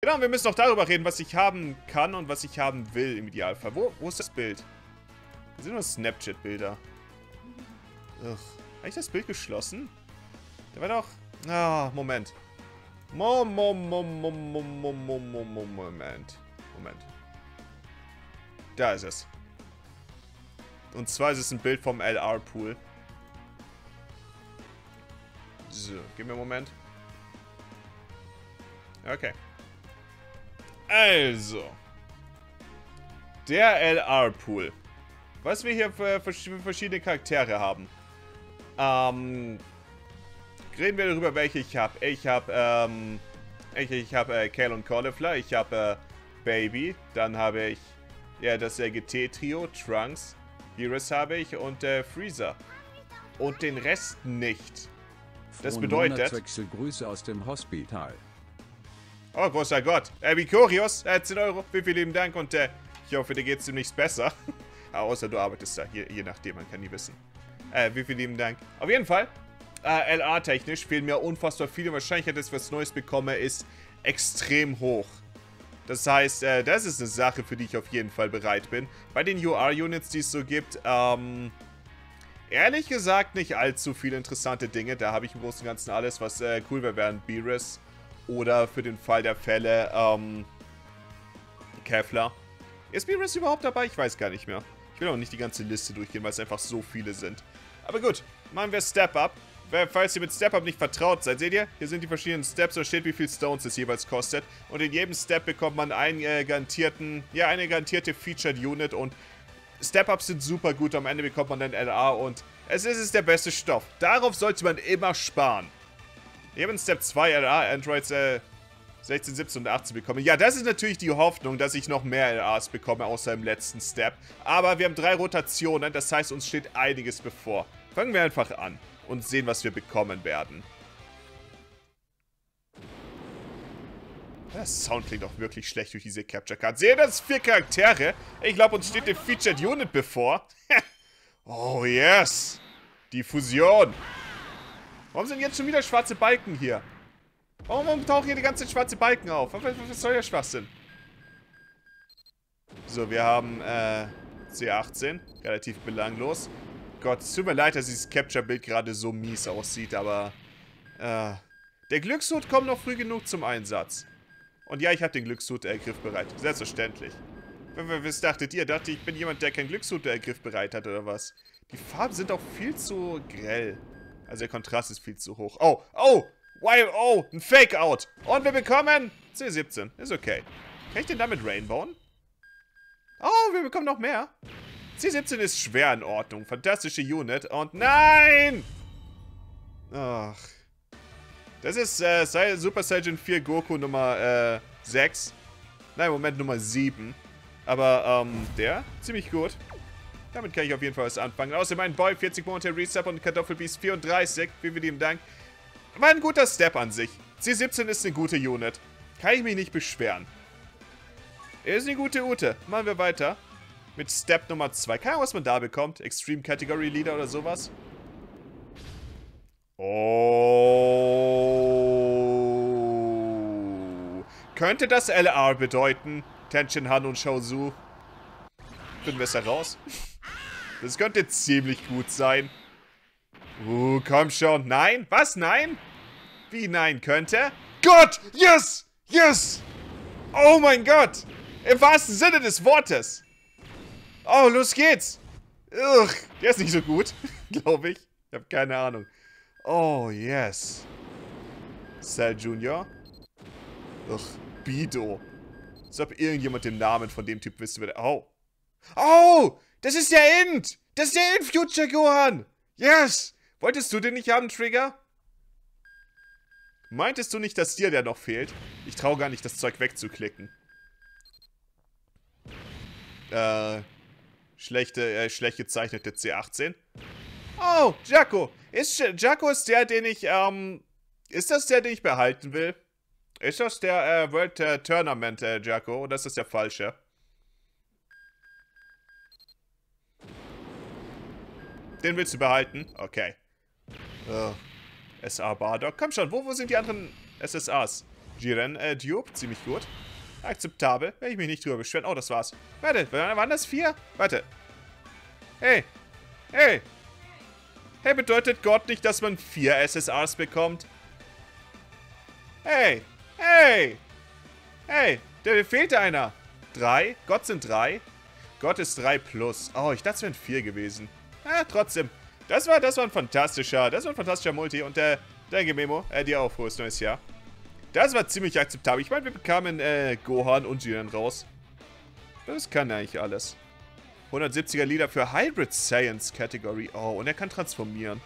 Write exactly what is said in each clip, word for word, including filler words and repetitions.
Genau, wir müssen noch darüber reden, was ich haben kann und was ich haben will im Idealfall. Wo, wo ist das Bild? Das sind nur Snapchat-Bilder. Ugh. Habe ich das Bild geschlossen? Da war doch... Ah, Moment. Mo, mo, mo, mo, mo, mo, mo, mo, mo, Moment. Moment. Da ist es. Und zwar ist es ein Bild vom L R-Pool. So, gib mir einen Moment. Okay. Also. Der L R-Pool. Was wir hier für verschiedene Charaktere haben. Ähm... Reden wir darüber, welche ich habe. Ich habe, ähm... Ich, ich habe äh, Kale und Cauliflower. Ich habe äh, Baby. Dann habe ich... Ja, das äh, G T-Trio. Trunks. Beerus habe ich. Und äh, Freezer. Und den Rest nicht. Das bedeutet... Grüße aus dem Hospital. Oh, großer Gott. Äh, Vicorius, äh, zehn Euro. Vielen, vielen Dank. Und äh, ich hoffe, dir geht es demnächst besser. Außer du arbeitest da. Je, je nachdem, man kann nie wissen. Äh, vielen, vielen Dank. Auf jeden Fall... Äh, L R-technisch fehlen mir unfassbar viele. Wahrscheinlichkeit, dass ich was Neues bekomme, ist extrem hoch. Das heißt, äh, das ist eine Sache, für die ich auf jeden Fall bereit bin. Bei den U R-Units, die es so gibt, ähm... ehrlich gesagt nicht allzu viele interessante Dinge. Da habe ich im Großen und Ganzen alles, was äh, cool wäre, wären Beerus. Oder für den Fall der Fälle, ähm... Kevlar. Ist Beerus überhaupt dabei? Ich weiß gar nicht mehr. Ich will auch nicht die ganze Liste durchgehen, weil es einfach so viele sind. Aber gut, machen wir Step Up. Falls ihr mit Step Up nicht vertraut seid, seht ihr? Hier sind die verschiedenen Steps, da steht, wie viel Stones es jeweils kostet. Und in jedem Step bekommt man einen äh, garantierten, ja, eine garantierte Featured Unit. Und Step Ups sind super gut. Am Ende bekommt man dann L R und es ist es der beste Stoff. Darauf sollte man immer sparen. Ich habe in Step zwei L R Androids äh, sechzehn, siebzehn und achtzehn bekommen. Ja, das ist natürlich die Hoffnung, dass ich noch mehr L Rs bekomme, außer im letzten Step. Aber wir haben drei Rotationen, das heißt, uns steht einiges bevor. Fangen wir einfach an und sehen, was wir bekommen werden. Der Sound klingt auch wirklich schlecht durch diese Capture Card. Seht ihr, das vier Charaktere? Ich glaube, uns steht eine Featured Unit bevor. Oh, yes. Die Fusion. Warum sind jetzt schon wieder schwarze Balken hier? Warum tauchen hier die ganzen schwarze Balken auf? Was soll der Schwachsinn? So, wir haben äh, C achtzehn. Relativ belanglos. Gott, es tut mir leid, dass dieses Capture-Bild gerade so mies aussieht, aber... Äh, der Glückshut kommt noch früh genug zum Einsatz. Und ja, ich habe den Glückshut äh, griffbereit. Selbstverständlich. Was dachtet ihr? Dachte ich, bin jemand, der keinen Glückshut äh, griffbereit hat, oder was? Die Farben sind auch viel zu grell. Also der Kontrast ist viel zu hoch. Oh, oh! Wow, oh! Ein Fake-Out! Und wir bekommen C siebzehn. Ist okay. Kann ich den damit rainbowen? Oh, wir bekommen noch mehr. C siebzehn ist schwer in Ordnung. Fantastische Unit. Und nein! Ach. Das ist äh, Super Saiyan vier Goku Nummer äh, sechs. Nein, Moment, Nummer sieben. Aber, ähm, der? Ziemlich gut. Damit kann ich auf jeden Fall was anfangen. Außerdem mein Boy, vierzig Monate Resub und Kartoffelbeast vierunddreißig. Vielen lieben Dank. War ein guter Step an sich. C siebzehn ist eine gute Unit. Kann ich mich nicht beschweren. Ist eine gute Ute. Machen wir weiter. Mit Step Nummer zwei. Keine Ahnung, was man da bekommt. Extreme Category Leader oder sowas. Oh. Könnte das L R bedeuten? Tenshin Han und Shouzu. Finden wir es heraus? Das könnte ziemlich gut sein. Uh, komm schon. Nein? Was? Nein? Wie nein könnte? Gott! Yes! Yes! Oh mein Gott! Im wahrsten Sinne des Wortes. Oh, los geht's. Ugh, der ist nicht so gut, glaube ich. Ich habe keine Ahnung. Oh, yes. Cell Junior. Ugh, Bido. Als ob irgendjemand den Namen von dem Typ wissen würde. Oh. Oh, das ist der Int. Das ist der Int-Future Gohan. Yes. Wolltest du den nicht haben, Trigger? Meintest du nicht, dass dir der noch fehlt? Ich traue gar nicht, das Zeug wegzuklicken. Äh... Schlechte, äh, schlecht gezeichnete C achtzehn. Oh, Jaco. Ist, Jaco ist der, den ich, ähm... Ist das der, den ich behalten will? Ist das der, äh, World äh, Tournament, äh, Jaco? Oder ist das der falsche? Den willst du behalten? Okay. Uh, S A Bardock. Komm schon, wo, wo sind die anderen S S As? Jiren, äh, Dupe, ziemlich gut. Akzeptabel, werde ich mich nicht drüber beschweren. Oh, das war's. Warte, waren das vier? Warte. Hey. Hey. Hey, bedeutet Gott nicht, dass man vier S S Rs bekommt? Hey. Hey. Hey, da fehlt einer. Drei? Gott sind drei? Gott ist drei plus. Oh, ich dachte, es wären vier gewesen. Ja, trotzdem. Das war, das war ein fantastischer, das war ein fantastischer Multi. Und, äh, danke Memo, äh, dir auch frohes neues Jahr. Das war ziemlich akzeptabel. Ich meine, wir bekamen, äh, Gohan und Jiren raus. Das kann eigentlich alles. hundertsiebziger Leader für Hybrid Science Category. Oh, und er kann transformieren.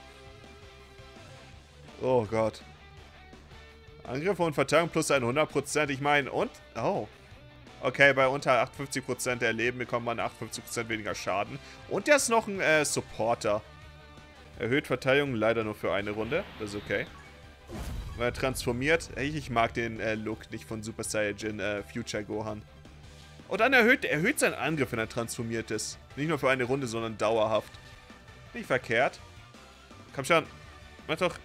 Oh Gott. Angriffe und Verteidigung plus hundert Prozent. Ich meine, und? Oh. Okay, bei unter achtundfünfzig Prozent der Leben bekommt man achtundfünfzig Prozent weniger Schaden. Und der ist noch ein äh, Supporter. Erhöht Verteidigung leider nur für eine Runde. Das ist okay. Weil er transformiert. Ich, ich mag den äh, Look nicht von Super Saiyajin äh, Future Gohan. Und dann erhöht, erhöht seinen Angriff, wenn er transformiert ist. Nicht nur für eine Runde, sondern dauerhaft. Nicht verkehrt. Komm schon. Mach doch.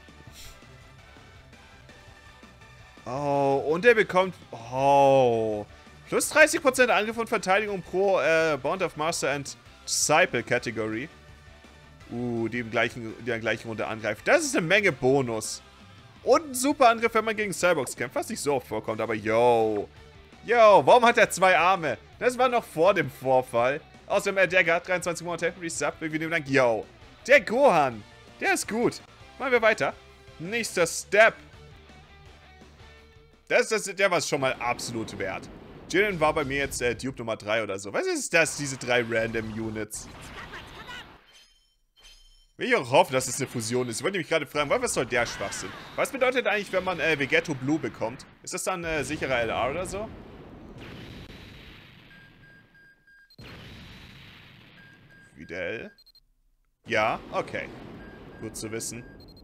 Oh, und er bekommt... Oh. Plus dreißig Prozent Angriff und Verteidigung pro äh, Bond of Master and Disciple Category. Uh, die, im gleichen, die in der gleichen Runde angreift. Das ist eine Menge Bonus. Und ein super Angriff, wenn man gegen Cyborgs kämpft, was nicht so oft vorkommt. Aber yo. Yo, warum hat er zwei Arme? Das war noch vor dem Vorfall. Außerdem, äh, der hat dreiundzwanzig Monate. Resub, wie dem Dank. Yo. Der Gohan. Der ist gut. Machen wir weiter. Nächster Step. Das, das, der war es schon mal absolut wert. Jiren war bei mir jetzt äh, Dupe Nummer drei oder so. Was ist das, diese drei Random Units? Will ich auch hoffen, dass es eine Fusion ist. Ich wollte mich gerade fragen, was soll der Schwachsinn? Was bedeutet eigentlich, wenn man äh, Vegetto Blue bekommt? Ist das dann äh, sicherer L R oder so? Fidel? Ja, okay. Gut zu wissen.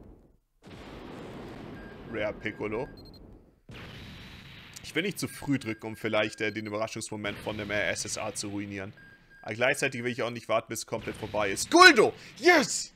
Rare Piccolo. Ich will nicht zu früh drücken, um vielleicht äh, den Überraschungsmoment von dem äh, S S R zu ruinieren. Aber gleichzeitig will ich auch nicht warten, bis es komplett vorbei ist. Guldo! Yes!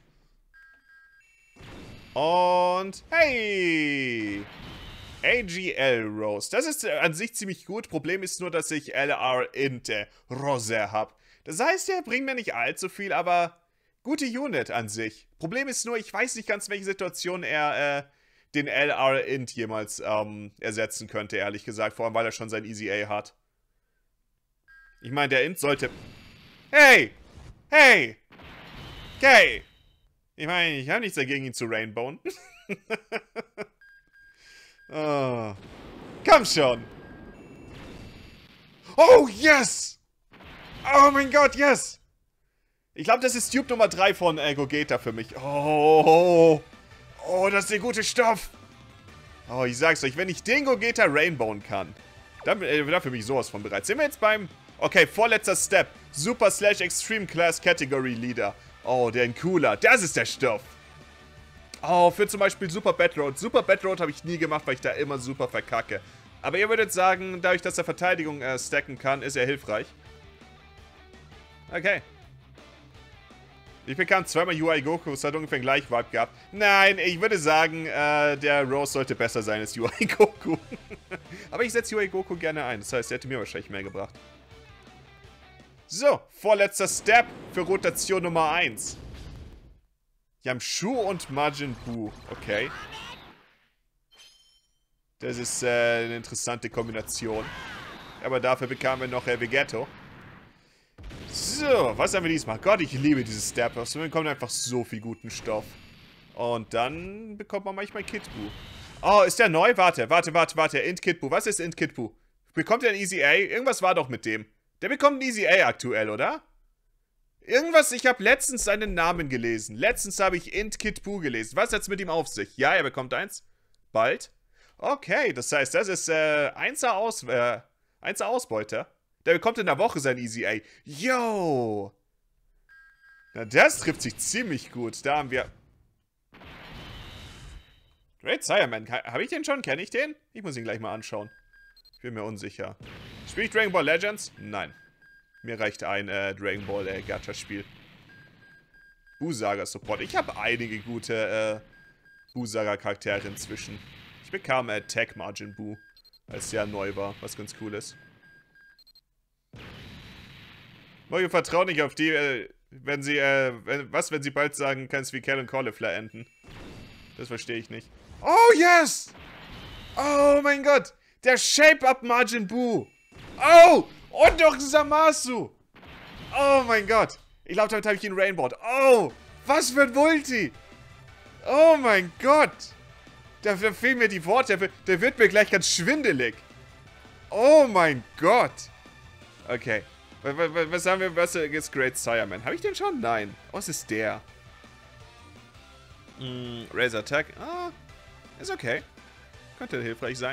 Und hey! A G L Rose. Das ist äh, an sich ziemlich gut. Problem ist nur, dass ich L R Inte Rose habe. Das heißt, er bringt mir nicht allzu viel, aber gute Unit an sich. Problem ist nur, ich weiß nicht ganz, welche Situation er äh, den L R Int jemals ähm, ersetzen könnte, ehrlich gesagt. Vor allem, weil er schon sein Easy A hat. Ich meine, der Int sollte... Hey! Hey! Okay! Ich meine, ich habe nichts dagegen, ihn zu rainbowen. Oh. Komm schon! Oh, yes! Oh mein Gott, yes! Ich glaube, das ist Dupe Nummer drei von äh, Gogeta für mich. Oh! Oh, das ist der gute Stoff. Oh, ich sag's euch, wenn ich den Gogeta rainbowen kann, dann äh, dafür bin ich sowas von bereit. Sind wir jetzt beim... Okay, vorletzter Step. Super Slash Extreme Class Category Leader. Oh, der cooler. Das ist der Stoff. Oh, für zum Beispiel Super Bedroad. Super Bedroad habe ich nie gemacht, weil ich da immer super verkacke. Aber ihr würdet sagen, dadurch, dass er Verteidigung äh, stacken kann, ist er hilfreich. Okay. Ich bekam zweimal U I Goku, es hat ungefähr den gleichen Vibe gehabt. Nein, ich würde sagen, äh, der Rose sollte besser sein als U I Goku. Aber ich setze U I Goku gerne ein, das heißt, er hätte mir wahrscheinlich mehr gebracht. So, vorletzter Step für Rotation Nummer eins. Yamchu und Majin Buu, okay. Das ist äh, eine interessante Kombination. Aber dafür bekamen wir noch äh, Vegetto. So, was haben wir diesmal? Gott, ich liebe diese Step-Ups. Wir bekommen einfach so viel guten Stoff. Und dann bekommt man manchmal Kid Buu. Oh, ist der neu? Warte, warte, warte, warte. Int Kid Buu. Was ist Int Kid Buu? Bekommt er ein Easy A? Irgendwas war doch mit dem. Der bekommt ein Easy A aktuell, oder? Irgendwas, ich habe letztens seinen Namen gelesen. Letztens habe ich Int Kid Buu gelesen. Was hat's mit ihm auf sich? Ja, er bekommt eins. Bald. Okay, das heißt, das ist äh, Einser Aus, äh, Einser Ausbeuter. Der bekommt in der Woche sein Easy A. Yo! Na, das trifft sich ziemlich gut. Da haben wir... Great Saiyaman. Habe ich den schon? Kenne ich den? Ich muss ihn gleich mal anschauen. Ich bin mir unsicher. Spiele ich Dragon Ball Legends? Nein. Mir reicht ein äh, Dragon Ball äh, Gacha-Spiel. Buu-Saga Support. Ich habe einige gute äh, Buu-Saga-Charaktere inzwischen. Ich Ich bekam Attack Majin Buu, als der neu war, was ganz cool ist. Mario vertraut nicht auf die, äh, wenn sie, äh, wenn, was, wenn sie bald sagen, kannst wie Cal und Cauliflower enden. Das verstehe ich nicht. Oh, yes! Oh mein Gott! Der Shape-Up Majin Buu! Oh! Und doch Zamasu! Oh mein Gott! Ich glaube, damit habe ich ihn Rainbowed. Oh! Was für ein Multi! Oh mein Gott! Da, da fehlen mir die Worte. Der, der wird mir gleich ganz schwindelig. Oh mein Gott! Okay. Was, was haben wir? Was ist Great Sireman? Habe ich den schon? Nein. Oh, es ist der. Mm, Razor Attack. Ah, ist okay. Könnte hilfreich sein.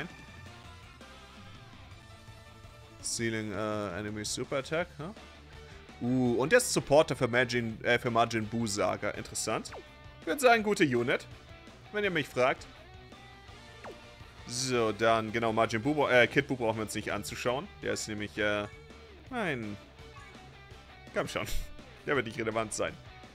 Ceiling uh, Enemy Super Attack. Huh? Uh, und der ist Supporter für Majin, äh, für Majin Buu Saga. Interessant. Ich würde sagen, gute Unit. Wenn ihr mich fragt. So, dann, genau, Majin Buu, äh, Kid Buu brauchen wir uns nicht anzuschauen. Der ist nämlich, äh, nein. Komm schon. Der wird nicht relevant sein.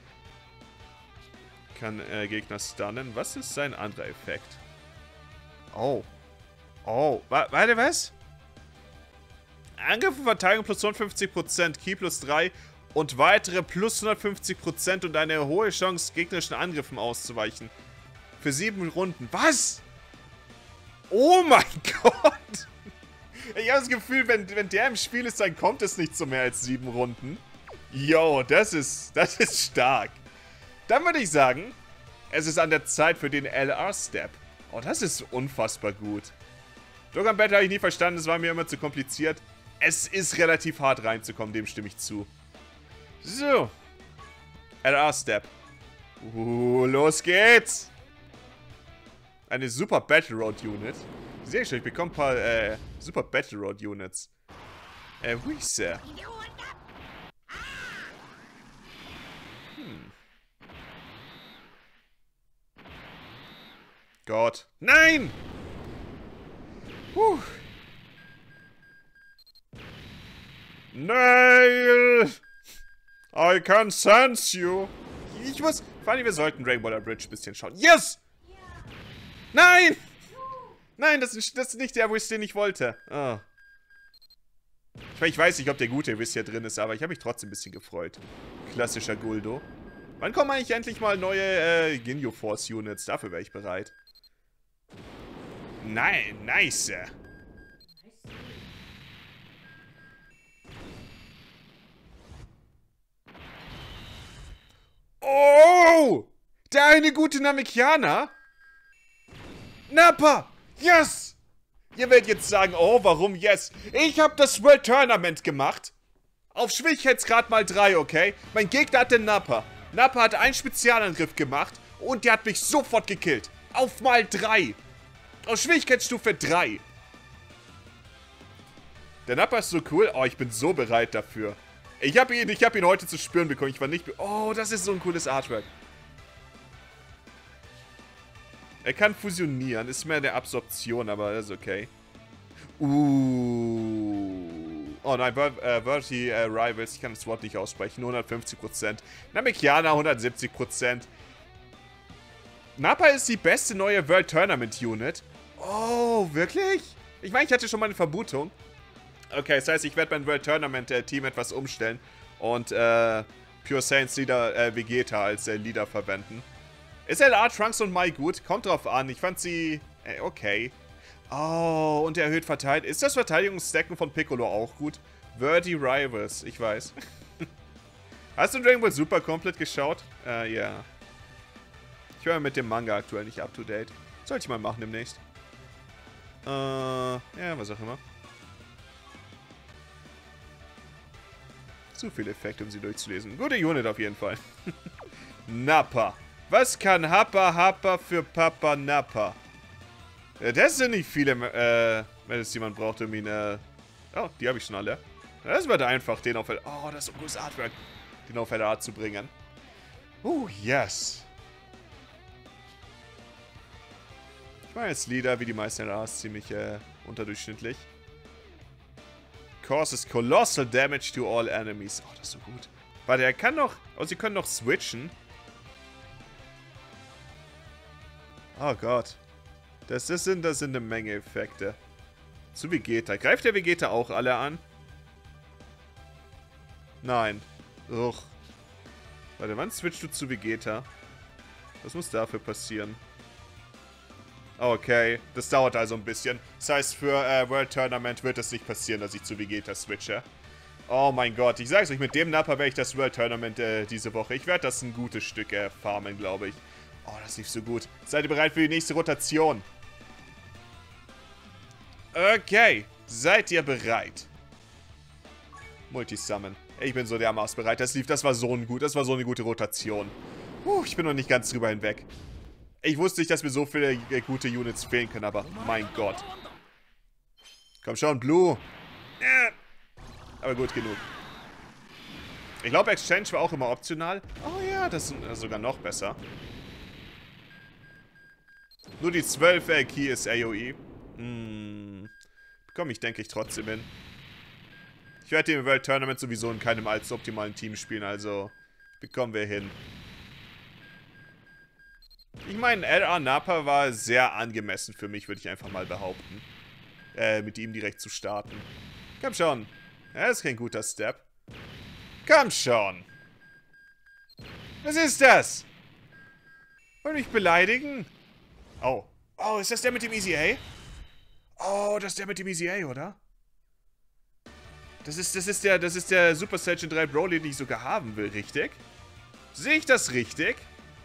Kann äh, Gegner stunnen. Was ist sein anderer Effekt? Oh. Oh. Wa warte, was? Angriff und Verteidigung plus hundertfünfzig Prozent, Ki plus drei und weitere plus hundertfünfzig Prozent und eine hohe Chance, gegnerischen Angriffen auszuweichen. Für sieben Runden. Was? Oh mein Gott! Ich habe das Gefühl, wenn, wenn der im Spiel ist, dann kommt es nicht zu mehr als sieben Runden. Yo, das ist, das ist stark. Dann würde ich sagen, es ist an der Zeit für den L R-Step. Oh, das ist unfassbar gut. Dokkan Battle habe ich nie verstanden, das war mir immer zu kompliziert. Es ist relativ hart reinzukommen, dem stimme ich zu. So. L R-Step. Uh, los geht's! Eine Super Battle Road Unit. Sehr schön, ich bekomme ein paar äh, Super Battle Road Units. Äh, Wiese. Hm. Gott. Nein! Puh. Nail! I can sense you. Ich muss... Vor allem, wir sollten Rainbow Bridge ein bisschen schauen. Yes! Nein! Nein, das ist, das ist nicht der Wiss, den ich wollte. Oh. Ich, meine, ich weiß nicht, ob der gute Wiss hier drin ist, aber ich habe mich trotzdem ein bisschen gefreut. Klassischer Guldo. Wann kommen eigentlich endlich mal neue äh, Ginyu Force Units? Dafür wäre ich bereit. Nein, nice. Oh! Der eine gute Namekianer? Nappa! Yes! Ihr werdet jetzt sagen, oh, warum yes? Ich habe das World Tournament gemacht. Auf Schwierigkeitsgrad mal drei, okay? Mein Gegner hat den Nappa. Nappa hat einen Spezialangriff gemacht und der hat mich sofort gekillt. Auf mal drei. Auf Schwierigkeitsstufe drei. Der Nappa ist so cool. Oh, ich bin so bereit dafür. Ich habe ihn, ich hab ihn heute zu spüren bekommen. Ich war nicht... Oh, das ist so ein cooles Artwork. Er kann fusionieren. Ist mehr eine Absorption, aber das ist okay. Uh. Oh nein, äh, Verti äh, Rivals. Ich kann das Wort nicht aussprechen. hundertfünfzig Prozent. Namekiana hundertsiebzig Prozent. Nappa ist die beste neue World Tournament Unit. Oh, wirklich? Ich meine, ich hatte schon mal eine Vermutung. Okay, das heißt, ich werde mein World Tournament äh, Team etwas umstellen. Und äh, Pure Saiyans Leader äh, Vegeta als äh, Leader verwenden. Ist L R, Trunks und Mai gut? Kommt drauf an. Ich fand sie... Äh, okay. Oh, und er erhöht verteidigt. Ist das Verteidigungsstacken von Piccolo auch gut? Verti Rivals, ich weiß. Hast du Dragon Ball Super komplett geschaut? Äh, ja. Ich war mit dem Manga aktuell nicht up to date. Sollte ich mal machen demnächst. Äh, ja, was auch immer. Zu viel Effekte, um sie durchzulesen. Gute Unit auf jeden Fall. Nappa. Was kann Happa Happa für Papa Nappa? Das sind nicht viele, äh, wenn es jemand braucht, um ihn, äh... Oh, die habe ich schon alle. Das wird einfach, den auf... Oh, das ist so ein gutes Artwork. Den auf L R zu bringen. Oh, yes. Ich meine, als Leader, wie die meisten L Rs, ziemlich, äh, unterdurchschnittlich. Causes colossal damage to all enemies. Oh, das ist so gut. Warte, er kann noch... Oh, sie können noch switchen. Oh Gott. Das, das, sind, das sind eine Menge Effekte. Zu Vegeta. Greift der Vegeta auch alle an? Nein. Uch. Warte, wann switchst du zu Vegeta? Was muss dafür passieren? Okay, das dauert also ein bisschen. Das heißt, für äh, World Tournament wird es nicht passieren, dass ich zu Vegeta switche. Oh mein Gott, ich sag's euch, mit dem Nappa werde ich das World Tournament äh, diese Woche. Ich werde das ein gutes Stück äh, farmen, glaube ich. Oh, das lief so gut. Seid ihr bereit für die nächste Rotation? Okay, seid ihr bereit? Multisummon. Ich bin so dermaßen bereit. Das lief, das war so ein gut, das war so eine gute Rotation. Puh, ich bin noch nicht ganz drüber hinweg. Ich wusste nicht, dass mir so viele äh, gute Units fehlen können, aber mein Gott. Komm schon, Blue. Äh. Aber gut genug. Ich glaube, Exchange war auch immer optional. Oh ja, das ist äh, sogar noch besser. Nur die zwölf äh, Key ist A O E. Hm. Bekomme ich, denke ich, trotzdem hin. Ich werde im World Tournament sowieso in keinem allzu optimalen Team spielen, also bekommen wir hin. Ich meine, L R Nappa war sehr angemessen für mich, würde ich einfach mal behaupten. Äh, mit ihm direkt zu starten. Komm schon. Das ist kein guter Step. Komm schon. Was ist das? Wollen mich beleidigen? Oh. Oh, ist das der mit dem Easy A? Oh, das ist der mit dem Easy A, oder? Das ist, das ist der, das ist der Super Saiyan drei Broly, den ich sogar haben will, richtig? Sehe ich das richtig?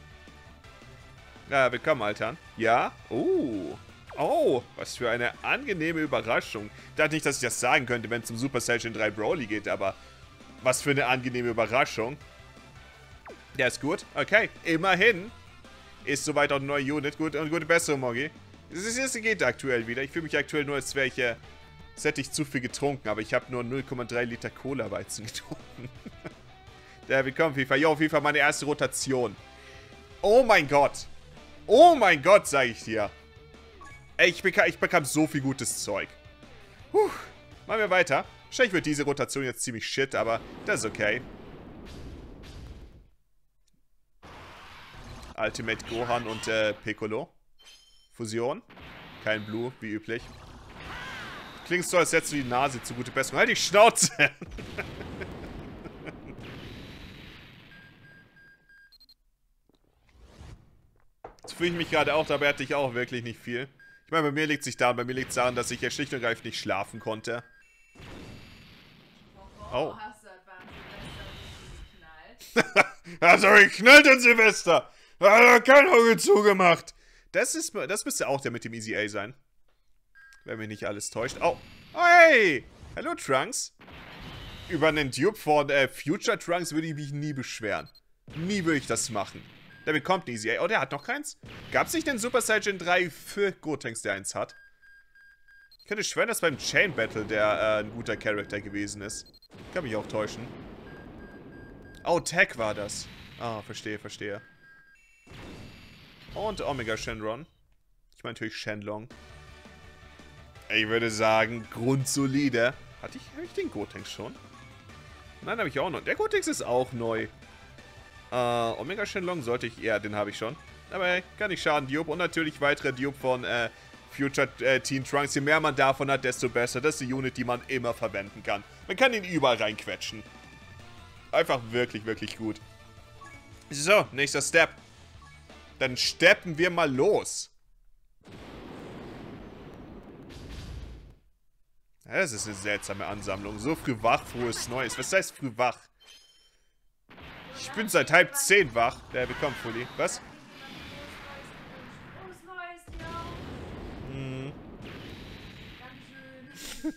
Ja, willkommen, Altern. Ja? Oh. Oh, was für eine angenehme Überraschung. Ich dachte nicht, dass ich das sagen könnte, wenn es um Super Saiyan drei Broly geht, aber was für eine angenehme Überraschung. Der ist gut. Okay, immerhin. Ist soweit auch eine neue Unit. Gut, und gute Besserung, Mogi. Es geht aktuell wieder. Ich fühle mich aktuell nur, als wäre ich, äh, als hätte ich zu viel getrunken, aber ich habe nur null Komma drei Liter Cola-Weizen getrunken. Der, willkommen, FIFA. Jo, FIFA, meine erste Rotation. Oh mein Gott. Oh mein Gott, sage ich dir. Ey, ich bekam, ich bekam so viel gutes Zeug. Puh. Machen wir weiter. Wahrscheinlich wird diese Rotation jetzt ziemlich shit, aber das ist okay. Ultimate Gohan und äh, Piccolo. Fusion. Kein Blue, wie üblich. Klingst so, als hättest du die Nase zu gute Besserung. Halt die Schnauze! Jetzt fühle ich mich gerade auch, dabei hatte ich auch wirklich nicht viel. Ich meine, bei mir liegt es nicht daran, bei mir liegt es daran, dass ich ja schlicht und ergreifend nicht schlafen konnte. Oh. Hast du etwa an Silvester geknallt? Hast du geknallt an Silvester? Hat er kein Auge zugemacht. Das ist, das müsste auch der mit dem Easy A sein. Wenn mich nicht alles täuscht. Oh. Oh, hey. Hallo, Trunks. Über einen Dupe von äh, Future Trunks würde ich mich nie beschweren. Nie würde ich das machen. Der bekommt ein Easy A. Oh, der hat noch keins? Gab es nicht den Super Saiyan drei für Gotenks, der eins hat? Ich könnte schwören, dass beim Chain Battle der äh, ein guter Charakter gewesen ist. Kann mich auch täuschen. Oh, Tech war das. Ah, verstehe, verstehe. Und Omega Shenron. Ich meine natürlich Shenlong. Ich würde sagen, grundsolide. Hatte ich, hatte ich den Gotenks schon? Nein, habe ich auch noch. Der Gotenks ist auch neu. Äh, Omega Shenlong sollte ich... Ja, den habe ich schon. Aber kann nicht schaden, Dupe. Und natürlich weitere Dupe von äh, Future äh, Teen Trunks. Je mehr man davon hat, desto besser. Das ist die Unit, die man immer verwenden kann. Man kann ihn überall reinquetschen. Einfach wirklich, wirklich gut. So, nächster Step. Dann steppen wir mal los. Ja, das ist eine seltsame Ansammlung. So früh wach, frohes Neues. Was heißt früh wach? Ich bin seit halb zehn wach. Der bekommt Fully. Was? Frohes Neues, ja. Hm. Dankeschön.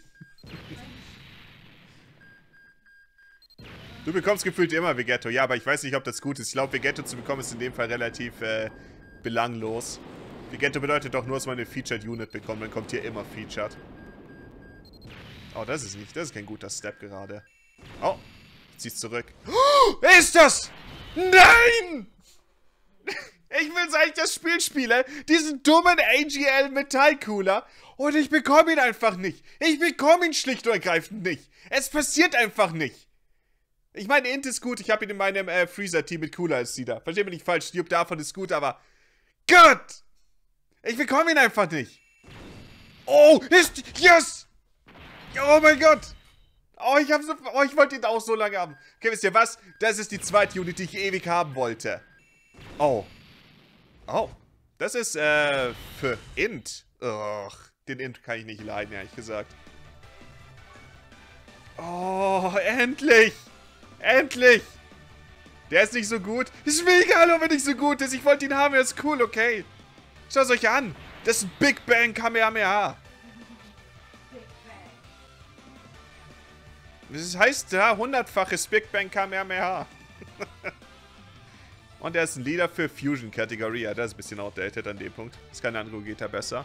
Du bekommst gefühlt immer Vegetto. Ja, aber ich weiß nicht, ob das gut ist. Ich glaube, Vegetto zu bekommen ist in dem Fall relativ äh, belanglos. Vegetto bedeutet doch nur, dass man eine Featured Unit bekommt. Dann kommt hier immer Featured. Oh, das ist nicht. Das ist kein guter Step gerade. Oh, zieh's zurück. Oh, ist das? Nein! Ich will, seit ich das Spiel spiele, diesen dummen A G L Metallcooler und ich bekomme ihn einfach nicht. Ich bekomme ihn schlicht und ergreifend nicht. Es passiert einfach nicht. Ich meine, Int ist gut. Ich habe ihn in meinem äh, Freezer-Team mit cooler als sie da. Versteht mich nicht falsch. Dupe davon ist gut, aber... Gott! Ich bekomme ihn einfach nicht. Oh, ist... Yes! Oh mein Gott! Oh, ich hab so... Oh, ich wollte ihn auch so lange haben. Okay, wisst ihr was? Das ist die zweite Unit, die ich ewig haben wollte. Oh. Oh. Das ist, äh, für Int. Ugh. Den Int kann ich nicht leiden, ehrlich gesagt. Oh, endlich! Endlich! Der ist nicht so gut. Ist mir egal, ob er nicht so gut ist. Ich wollte ihn haben, er ist cool, okay. Schaut es euch an. Das ist ein Big Bang Kamehameha. Das heißt ja, hundertfaches Big Bang Kamehameha. Und er ist ein Leader für Fusion-Kategorie. Ja, das ist ein bisschen outdated an dem Punkt. Ist kein anderer Gogeta besser.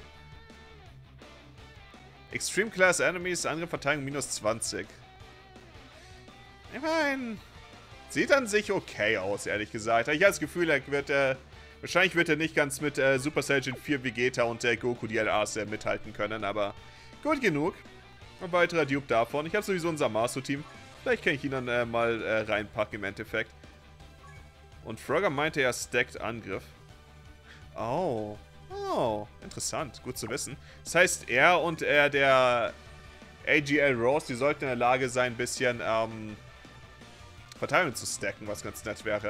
Extreme Class Enemies, andere Verteidigung minus zwanzig. Ich meine, sieht an sich okay aus, ehrlich gesagt. Ich habe das Gefühl, er wird, äh, wahrscheinlich wird er nicht ganz mit äh, Super Saiyan vier Vegeta und äh, Goku die L As äh, mithalten können, aber gut genug. Ein weiterer Dupe davon. Ich habe sowieso ein Zamasu-Team. Vielleicht kann ich ihn dann äh, mal äh, reinpacken im Endeffekt. Und Frogger meinte, er stackt Angriff. Oh. Oh, interessant. Gut zu wissen. Das heißt, er und er, der A G L Rose, die sollten in der Lage sein, ein bisschen ähm, Verteidigung zu stacken, was ganz nett wäre.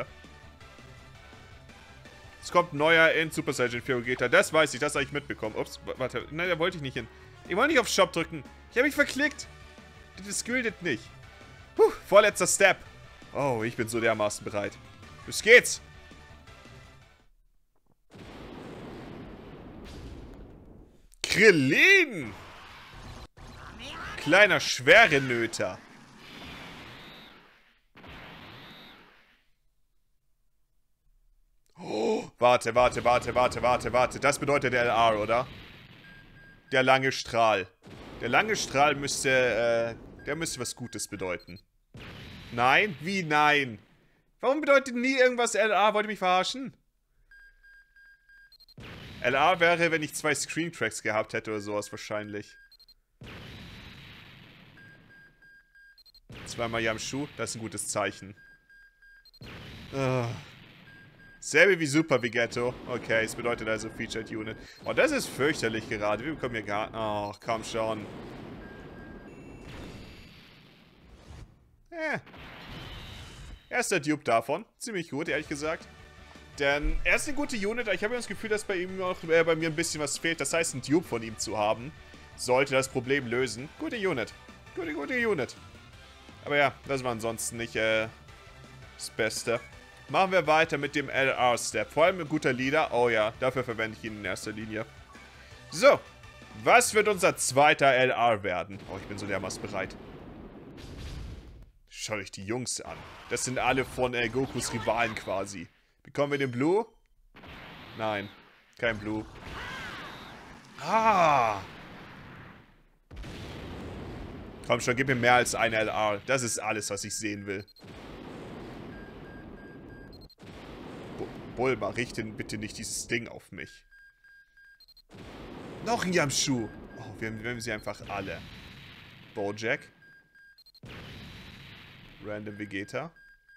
Es kommt neuer in Super Saiyan vier Vegeta. Das weiß ich, das habe ich mitbekommen. Ups, warte. Nein, da wollte ich nicht hin. Ich wollte nicht auf Shop drücken. Ich habe mich verklickt. Das gilt nicht. Puh, vorletzter Step. Oh, ich bin so dermaßen bereit. Los geht's. Krillin! Kleiner Schwerenöter. Oh, warte, warte, warte, warte, warte, warte. Das bedeutet der L R, oder? Der lange Strahl. Der lange Strahl müsste, äh, der müsste was Gutes bedeuten. Nein? Wie nein? Warum bedeutet nie irgendwas L R? Wollt ihr mich verarschen? L R wäre, wenn ich zwei Screen Tracks gehabt hätte oder sowas wahrscheinlich. Zweimal Yamshu, das ist ein gutes Zeichen. Uh. Selbe wie Super Vegetto. Okay, es bedeutet also Featured Unit. Oh, das ist fürchterlich gerade. Wir bekommen hier gar... Oh, komm schon. Eh. Erster Dupe davon. Ziemlich gut, ehrlich gesagt. Denn er ist eine gute Unit, aber ich habe das Gefühl, dass bei ihm noch äh, bei mir ein bisschen was fehlt. Das heißt, ein Dupe von ihm zu haben, sollte das Problem lösen. Gute Unit. Gute, gute Unit. Aber ja, das war ansonsten nicht äh, das Beste. Machen wir weiter mit dem L R-Step. Vor allem ein guter Leader. Oh ja, dafür verwende ich ihn in erster Linie. So, was wird unser zweiter L R werden? Oh, ich bin so dermaßen bereit. Schaut euch die Jungs an. Das sind alle von äh, Gokus Rivalen quasi. Bekommen wir den Blue? Nein, kein Blue. Ah! Komm schon, gib mir mehr als ein L R. Das ist alles, was ich sehen will. Bulma, richte bitte nicht dieses Ding auf mich. Noch ein Yamshu. Oh, wir, wir haben sie einfach alle. Bojack. Random Vegeta.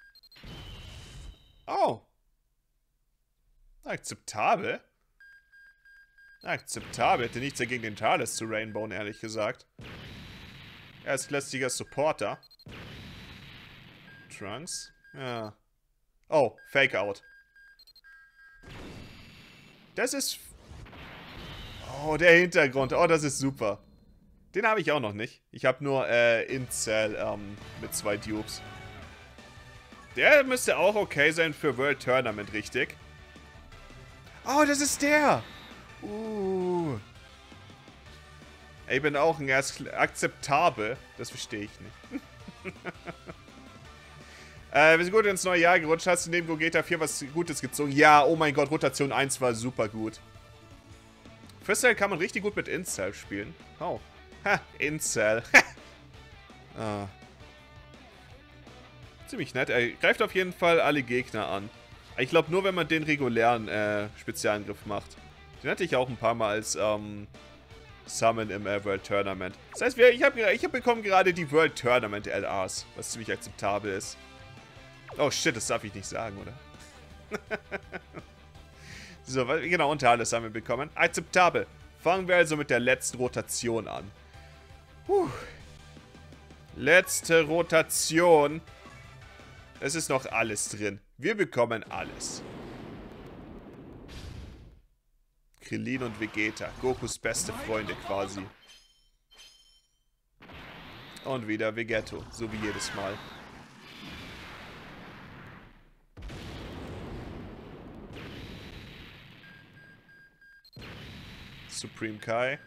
Oh. Akzeptabel. Akzeptabel. Hätte nichts dagegen, den Thales zu Rainbowen, ehrlich gesagt. Erstklassiger Supporter. Trunks. Ja. Oh, Fake Out. Das ist... Oh, der Hintergrund. Oh, das ist super. Den habe ich auch noch nicht. Ich habe nur äh, Incel ähm, mit zwei Dupes. Der müsste auch okay sein für World Tournament, richtig? Oh, das ist der! Uh. Ich bin auch ein erst akzeptabel. Das verstehe ich nicht. äh, wir sind gut ins neue Jahr gerutscht. Hast du neben Gogeta vier was Gutes gezogen? Ja, oh mein Gott, Rotation eins war super gut. Freestyle kann man richtig gut mit Incel spielen. Oh. Ha, Incel. ah. Ziemlich nett. Er greift auf jeden Fall alle Gegner an. Ich glaube nur, wenn man den regulären äh, Spezialangriff macht. Den hatte ich auch ein paar Mal als ähm, Summon im äh, World Tournament. Das heißt, wir, ich habe ich hab bekommen gerade die World Tournament L Rs, was ziemlich akzeptabel ist. Oh shit, das darf ich nicht sagen, oder? So, genau, unter alles haben wir bekommen. Akzeptabel. Fangen wir also mit der letzten Rotation an. Puh. Letzte Rotation. Es ist noch alles drin. Wir bekommen alles. Krillin und Vegeta. Gokus beste Freunde quasi. Und wieder Vegetto. So wie jedes Mal. Supreme Kai.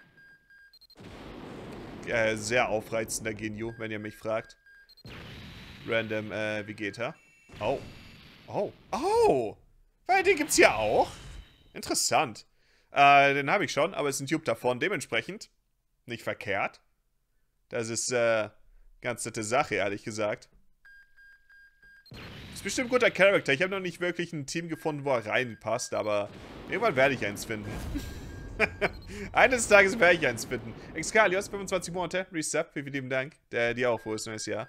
Äh, sehr aufreizender Ginyu, wenn ihr mich fragt. Random äh, Vegeta. Oh. Oh. Oh. Weil den gibt's ja auch. Interessant. Äh, den habe ich schon, aber es ist ein Tube davon. Dementsprechend nicht verkehrt. Das ist äh, ganz nette Sache, ehrlich gesagt. Ist bestimmt ein guter Charakter. Ich habe noch nicht wirklich ein Team gefunden, wo er reinpasst, aber irgendwann werde ich eins finden. Eines Tages werde ich eins finden. Excalius, fünfundzwanzig Monate. Reset, vielen lieben Dank. Der, dir auch frohes neues Jahr.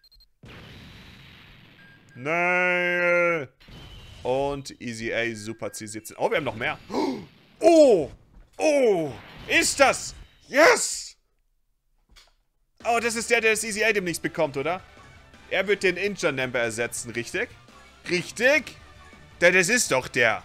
Nein. Und Easy A, Super C siebzehn. Oh, wir haben noch mehr. Oh. Oh. Ist das? Yes. Oh, das ist der, der das Easy A demnächst bekommt, oder? Er wird den Inja-Number ersetzen, richtig? Richtig? Der, das ist doch der.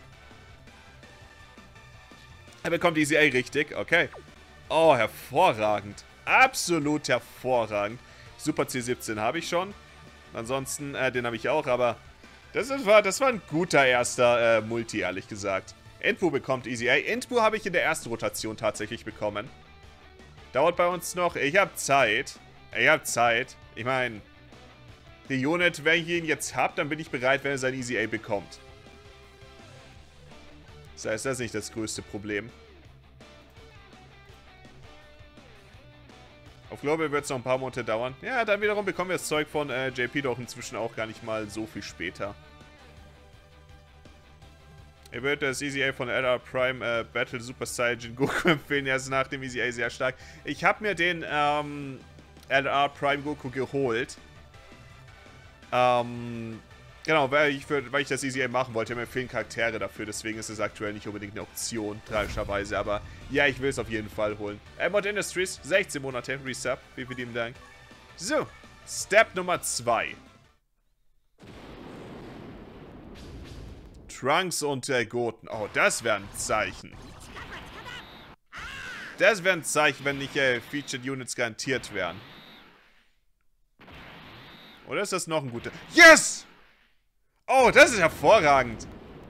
Er bekommt Easy A richtig, okay. Oh, hervorragend. Absolut hervorragend. Super C siebzehn habe ich schon. Ansonsten, äh, den habe ich auch, aber das war, das war ein guter erster äh, Multi, ehrlich gesagt. Intbu bekommt Easy A. Intbu habe ich in der ersten Rotation tatsächlich bekommen. Dauert bei uns noch. Ich habe Zeit. Ich habe Zeit. Ich meine, die Unit, wenn ich ihn jetzt habe, dann bin ich bereit, wenn er sein Easy A bekommt. Das heißt, das ist nicht das größte Problem. Auf Global wird es noch ein paar Monate dauern. Ja, dann wiederum bekommen wir das Zeug von äh, J P doch inzwischen auch gar nicht mal so viel später. Er wird das Easy A von L R Prime äh, Battle Super Saiyan Goku empfehlen. Er ist nach dem Easy A sehr stark. Ich habe mir den ähm, L R Prime Goku geholt. Ähm... Genau, weil ich, für, weil ich das Easy A machen wollte. Mir fehlen Charaktere dafür, deswegen ist es aktuell nicht unbedingt eine Option, tragischerweise. Aber ja, ich will es auf jeden Fall holen. Mod Industries, sechzehn Monate, Resub, vielen, vielen Dank. So, Step Nummer zwei. Trunks und der Goten. Oh, das wäre ein Zeichen. Das wäre ein Zeichen, wenn nicht äh, Featured Units garantiert wären. Oder ist das noch ein guter? Yes! Oh, das ist hervorragend.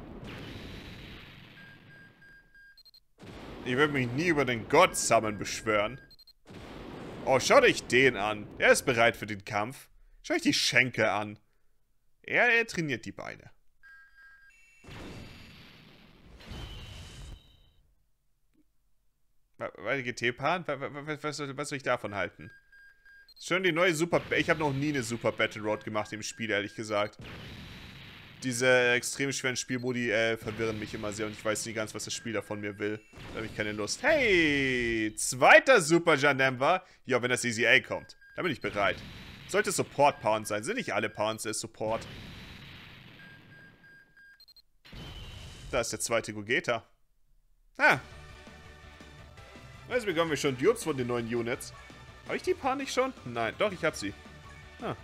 Ich würde mich nie über den God Summon beschwören. Oh, schaut euch den an. Er ist bereit für den Kampf. Schaut euch die Schenkel an. Er, er trainiert die Beine. Weil G T-Pan? Was, was, was soll ich davon halten? Schon die neue Super... Ich habe noch nie eine Super Battle Road gemacht im Spiel, ehrlich gesagt. Diese extrem schweren Spielmodi äh, verwirren mich immer sehr und ich weiß nie ganz, was das Spiel da von mir will. Da habe ich keine Lust. Hey, zweiter Super Janemba. Ja, wenn das Easy A kommt, dann bin ich bereit. Sollte Support-Pound sein. Sind nicht alle Pounds äh, Support. Da ist der zweite Gogeta. Ah. Jetzt bekommen wir schon Dupes von den neuen Units. Habe ich die Paar nicht schon? Nein, doch, ich habe sie. Ah.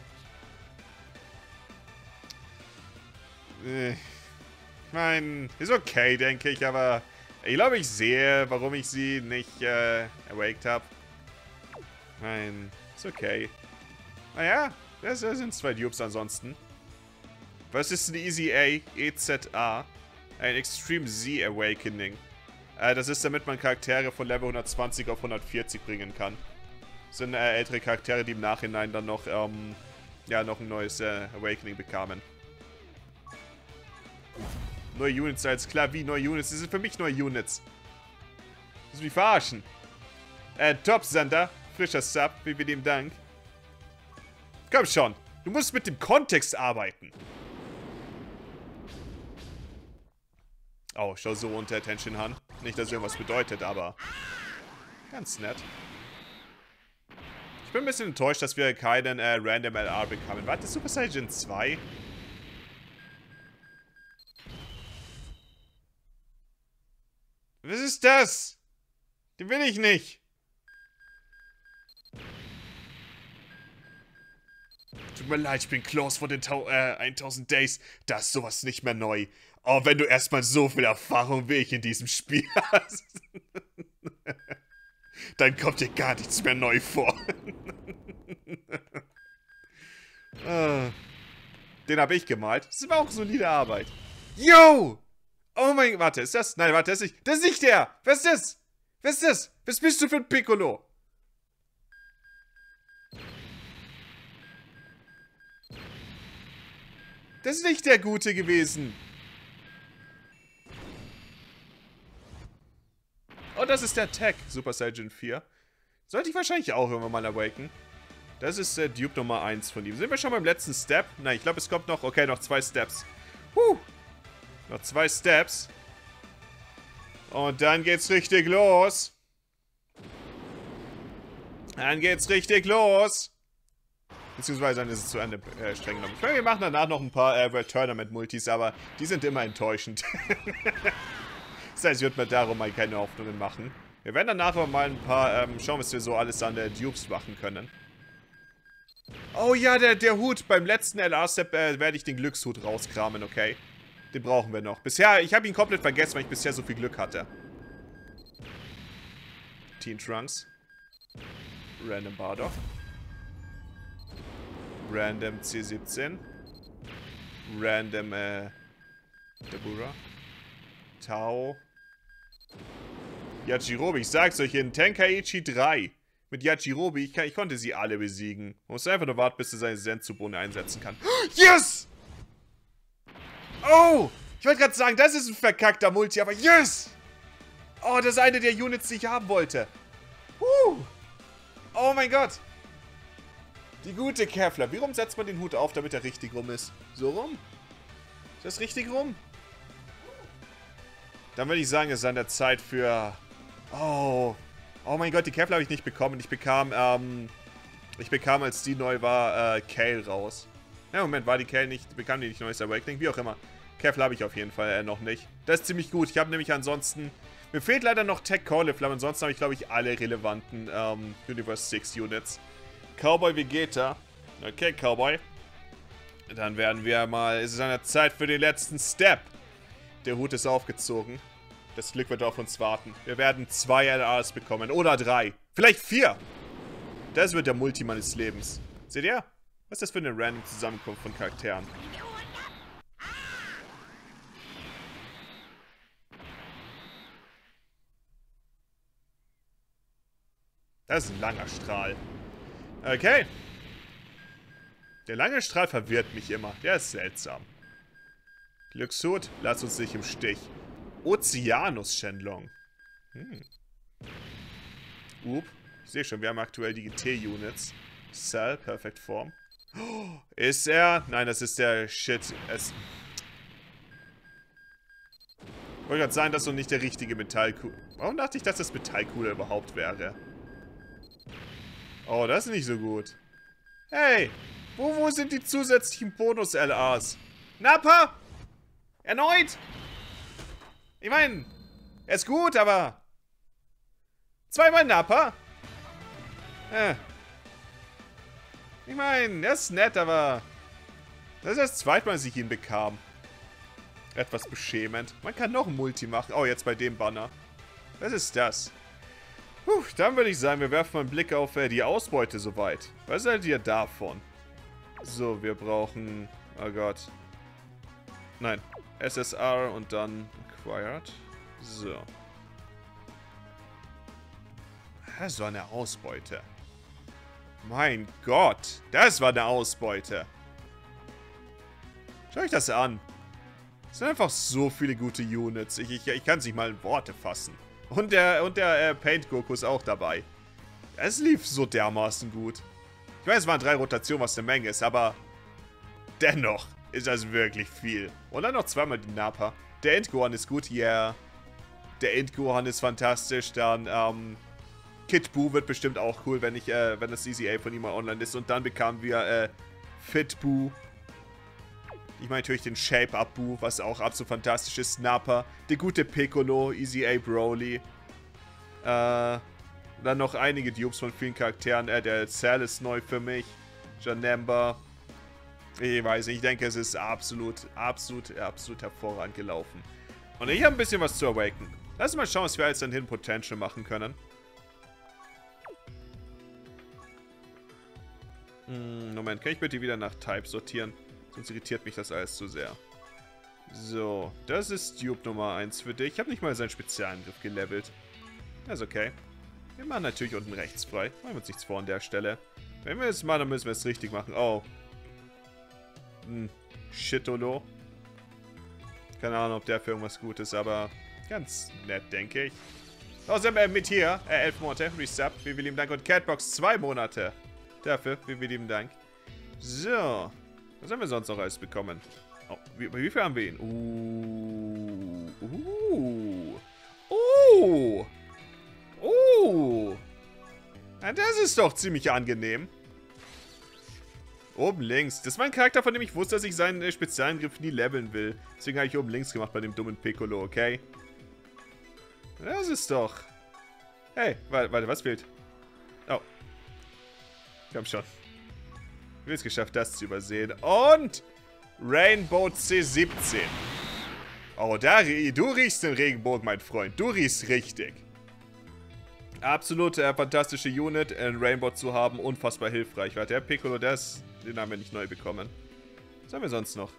Ich meine, ist okay, denke ich, aber ich glaube, ich sehe, warum ich sie nicht äh, awaked habe. Ich meine, ist okay. Naja, das, das sind zwei Dupes ansonsten. Was ist ein Easy A? E Z A. Ein Extreme Z Awakening. Äh, das ist, damit man Charaktere von Level hundertzwanzig auf hundertvierzig bringen kann. Das sind äh, ältere Charaktere, die im Nachhinein dann noch, ähm, ja, noch ein neues äh, Awakening bekamen. Neue Units, als klar, wie neue Units. Das sind für mich neue Units. Das ist mich verarschen. Äh, Top-Sender. Frischer Sub. Vielen lieben Dank. Komm schon. Du musst mit dem Kontext arbeiten. Oh, schau so unter Attention Han. Nicht, dass irgendwas bedeutet, aber ganz nett. Ich bin ein bisschen enttäuscht, dass wir keinen äh, Random L R bekamen. Warte, Super Saiyan zwei? Was ist das? Den will ich nicht. Tut mir leid, ich bin close vor den äh, tausend Days. Da ist sowas nicht mehr neu. Oh, wenn du erstmal so viel Erfahrung wie ich in diesem Spiel hast, dann kommt dir gar nichts mehr neu vor. ah, den habe ich gemalt. Das ist aber auch solide Arbeit. Yo! Oh mein Gott, warte, ist das? Nein, warte, das ist nicht. Das ist nicht der! Wer ist das? Wer ist das? Was bist du für ein Piccolo? Das ist nicht der Gute gewesen. Oh, das ist der Tech, Super Saiyan vier. Sollte ich wahrscheinlich auch irgendwann mal awaken. Das ist äh, Dupe Nummer eins von ihm. Sind wir schon beim letzten Step? Nein, ich glaube, es kommt noch... Okay, noch zwei Steps. Huh. Noch zwei Steps. Und dann geht's richtig los. Dann geht's richtig los. Beziehungsweise dann ist es zu Ende äh, streng genommen. Ich meine, wir machen danach noch ein paar äh, World Tournament Multis, aber die sind immer enttäuschend. Das heißt, ich würde mir darum mal keine Hoffnungen machen. Wir werden danach aber mal ein paar, ähm, schauen, was wir so alles an der Dupes machen können. Oh ja, der, der Hut. Beim letzten L R-Step äh, werde ich den Glückshut rauskramen, okay? Den brauchen wir noch. Bisher, ich habe ihn komplett vergessen, weil ich bisher so viel Glück hatte. Teen Trunks. Random Bardock. Random C siebzehn. Random, äh, Dabura. Tao. Yajirobe, ich sag's euch, in Tenkaichi drei. Mit Yajirobe, ich, kann, ich konnte sie alle besiegen. Man muss einfach nur warten, bis er seine Senzu-Bohne einsetzen kann. Yes! Oh! Ich wollte gerade sagen, das ist ein verkackter Multi, aber yes! Oh, das ist eine der Units, die ich haben wollte. Uh. Oh mein Gott! Die gute Kevlar. Wie rum setzt man den Hut auf, damit er richtig rum ist? So rum? Ist das richtig rum? Dann würde ich sagen, es ist an der Zeit für... Oh. Oh mein Gott, die Kevlar habe ich nicht bekommen. Ich bekam, ähm... Ich bekam, als die neu war, äh, Kale raus. Ja, Moment, war die Kale nicht... Bekam die nicht neues Awakening? Wie auch immer. Kevlar habe ich auf jeden Fall äh, noch nicht. Das ist ziemlich gut. Ich habe nämlich ansonsten... Mir fehlt leider noch Tech Cauliflower. Ansonsten habe ich, glaube ich, alle relevanten, ähm, Universe six Units. Cowboy Vegeta. Okay, Cowboy. Dann werden wir mal... Es ist an der Zeit für den letzten Step. Der Hut ist aufgezogen. Das Glück wird auf uns warten. Wir werden zwei L Rs bekommen. Oder drei. Vielleicht vier. Das wird der Multi meines Lebens. Seht ihr? Was ist das für eine random Zusammenkunft von Charakteren? Das ist ein langer Strahl. Okay. Der lange Strahl verwirrt mich immer. Der ist seltsam. Glückshut, lass uns nicht im Stich. Ozeanus Shenlong. Hm. Up. Ich sehe schon, wir haben aktuell die G T-Units. Cell, Perfect Form. Oh, ist er? Nein, das ist der Shit. Es ich wollte gerade sagen, das ist doch nicht der richtige Metallkugel. Warum dachte ich, dass das Metallkugel überhaupt wäre? Oh, das ist nicht so gut. Hey, wo, wo sind die zusätzlichen Bonus-L Rs? Nappa! Erneut! Ich meine, er ist gut, aber... Zweimal Nappa? Äh. Ich meine, er ist nett, aber... Das ist das zweite Mal, dass ich ihn bekam. Etwas beschämend. Man kann noch ein Multi machen. Oh, jetzt bei dem Banner. Was ist das? Puh, dann würde ich sagen, wir werfen mal einen Blick auf äh, die Ausbeute soweit. Was seid ihr davon? So, wir brauchen... Oh Gott. Nein. S S R und dann Acquired. So. Das war eine Ausbeute. Mein Gott. Das war eine Ausbeute. Schaut euch das an. Es sind einfach so viele gute Units. Ich, ich, ich kann es nicht mal in Worte fassen. Und der, und der äh, Paint Goku ist auch dabei. Es lief so dermaßen gut. Ich weiß, es waren drei Rotationen, was eine Menge ist, aber dennoch ist das wirklich viel. Und dann noch zweimal die Nappa. Der Endgohan ist gut, yeah. Der Endgohan ist fantastisch. Dann, ähm, Kid Buu wird bestimmt auch cool, wenn ich, äh, wenn das C C A von ihm mal online ist. Und dann bekamen wir, äh, Fit Buu. Ich meine natürlich den Shape-Up-Boo, was auch absolut fantastisch ist. Snapper, der gute Piccolo, Easy A Broly. Äh, dann noch einige Dupes von vielen Charakteren. Äh, der Cell ist neu für mich. Janemba. Ich weiß nicht, ich denke, es ist absolut, absolut, absolut hervorragend gelaufen. Und ich habe ein bisschen was zu Awaken. Lass uns mal schauen, was wir jetzt dann Hidden Potential machen können. Hm, Moment, kann ich bitte wieder nach Type sortieren? Sonst irritiert mich das alles zu sehr. So, das ist Dupe Nummer eins für dich. Ich habe nicht mal seinen Spezialangriff gelevelt. Das ist okay. Wir machen natürlich unten rechts frei. Machen wir uns nichts vor an der Stelle. Wenn wir es machen, dann müssen wir es richtig machen. Oh. Hm, Shitolo. Keine Ahnung, ob der für irgendwas gut ist, aber ganz nett, denke ich. Außerdem äh, mit hier, äh, elf Monate, Resub, wie wir lieben Dank. Und Catbox, zwei Monate. Dafür, wie wir lieben Dank. So. Was haben wir sonst noch alles bekommen? Oh, wie, wie viel haben wir ihn? Uh. Uh. Uh. Uh. Ja, das ist doch ziemlich angenehm. Oben links. Das war ein Charakter, von dem ich wusste, dass ich seinen äh, Spezialangriff nie leveln will. Deswegen habe ich oben links gemacht bei dem dummen Piccolo, okay? Das ist doch... Hey, warte, warte, was fehlt? Oh. Komm schon. Ich habe es geschafft, das zu übersehen. Und Rainbow C siebzehn. Oh, da, du riechst den Regenbogen, mein Freund. Du riechst richtig. Absolute äh, fantastische Unit, ein Rainbow zu haben. Unfassbar hilfreich. Weil der Piccolo, das, den haben wir nicht neu bekommen. Was haben wir sonst noch?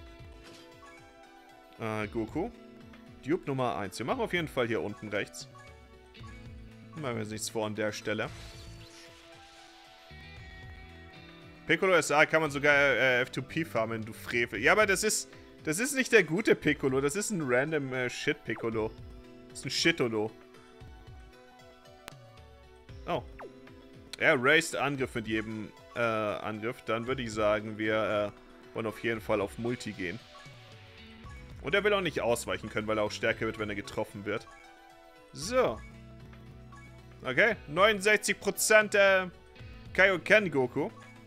Äh, Goku. Dupe Nummer eins. Wir machen auf jeden Fall hier unten rechts. Machen wir uns nichts vor an der Stelle. Piccolo S A kann man sogar äh, F zwei P farmen, du Frevel. Ja, aber das ist das ist nicht der gute Piccolo. Das ist ein random äh, Shit-Piccolo. Das ist ein Shitolo. Oh. Er raised Angriff mit jedem äh, Angriff. Dann würde ich sagen, wir äh, wollen auf jeden Fall auf Multi gehen. Und er will auch nicht ausweichen können, weil er auch stärker wird, wenn er getroffen wird. So. Okay. neunundsechzig Prozent äh, Kaioken Goku.